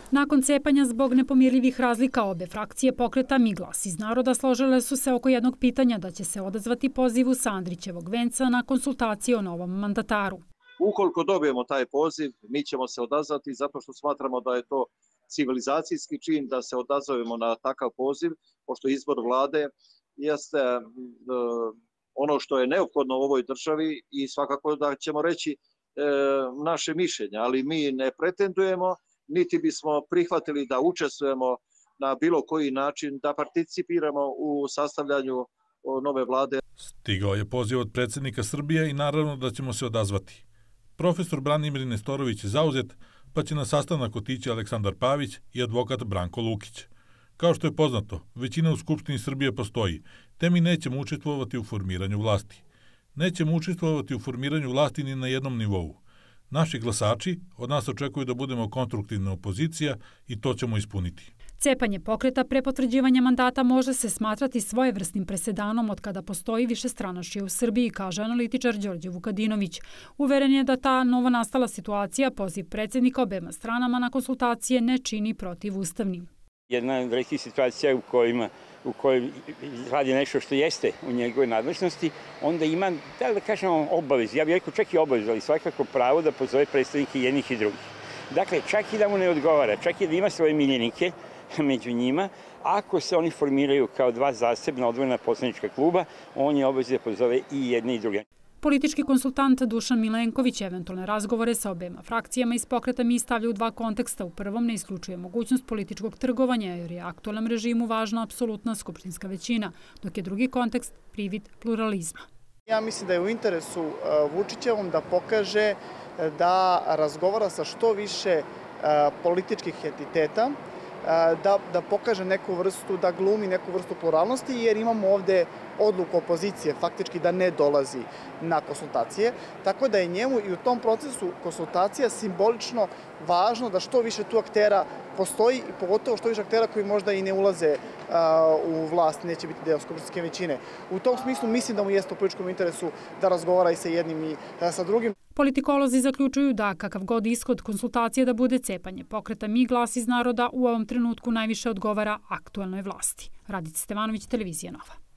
Nakon cepanja zbog nepomirljivih razlika obe frakcije pokreta Mi glas iz naroda složile su se oko jednog pitanja da će se odazvati pozivu sa Andrićevog venca na konsultacije o novom mandataru. Ukoliko dobijemo taj poziv, mi ćemo se odazvati zato što smatramo da je to civilizacijski čin da se odazovemo na takav poziv, pošto izbor vlade jeste ono što je neophodno u ovoj državi i svakako da ćemo reći naše mišljenje, ali mi ne pretendujemo, niti bismo prihvatili da učestvujemo na bilo koji način, da participiramo u sastavljanju nove vlade. Stigao je poziv od predsjednika Srbije i naravno da ćemo se odazvati. Profesor Branimir Nestorović je zauzet, pa će na sastanak otići Aleksandar Pavić i advokat Branko Lukić. Kao što je poznato, većina u Skupštini Srbije postoji, te mi nećemo učestvovati u formiranju vlasti. Nećemo učestvovati u formiranju vlasti ni na jednom nivou. Naši glasači od nas očekuju da budemo konstruktivna opozicija i to ćemo ispuniti. Cepanje pokreta pre potvrđivanja mandata može se smatrati svojevrsnim presedanom od kada postoji višestranačje u Srbiji, kaže analitičar Đorđe Vukadinović. Uveren je da ta novonastala situacija poziv predsjednika obema stranama na konsultacije ne čini protivustavnim. Jedna od retkih situacija u kojoj radi nešto što jeste u njegovoj nadležnosti, onda ima, da kažemo, obavez, ja bih rekao čak i obavez, ali svakako pravo da pozove predstavnike jednih i drugih. Dakle, čak i da mu ne odgovara, čak i da ima svoje miljenike među njima, ako se oni formiraju kao dva zasebna odvojena poslanička kluba, on je obavez da pozove i jedne i druge. Politički konsultant Dušan Milenković eventualne razgovore sa obema frakcijama iz pokreta Mi stavlja u dva konteksta. U prvom ne isključuje mogućnost političkog trgovanja jer je aktualnom režimu važna apsolutna skupštinska većina, dok je drugi kontekst privid pluralizma. Ja mislim da je u interesu Vučićevom da pokaže da razgovara sa što više političkih entiteta, da pokaže neku vrstu, da glumi neku vrstu pluralnosti, jer imamo ovde odluku opozicije faktički da ne dolazi na konsultacije, tako da je njemu i u tom procesu konsultacija simbolično važno da što više tu aktera postoji i pogotovo što više aktera koji možda i ne ulaze u vlast, neće biti deo skupštinske većine. U tom smislu mislim da mu jeste u političkom interesu da razgovara i sa jednim i sa drugim. Politikolozi zaključuju da kakav god ishod konsultacije da bude cepanje pokreta Mi glas iz naroda u ovom trenutku najviše odgovara aktuelnoj vlasti. Radica Stevanović, Televizija Nova.